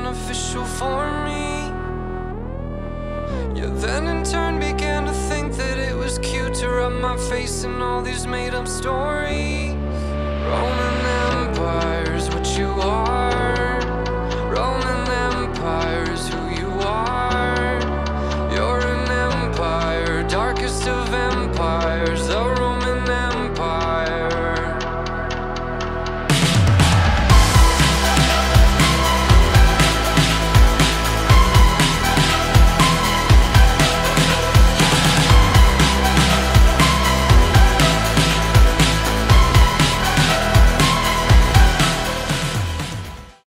beneficial for me. Yeah, then in turn began to think that it was cute to rub my face in all these made-up stories. Roman Empire's what you are. Roman Empire's who you are. You're an empire, darkest of empires.